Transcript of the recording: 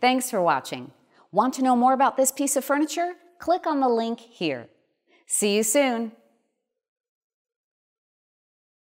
Thanks for watching. Want to know more about this piece of furniture? Click on the link here. See you soon.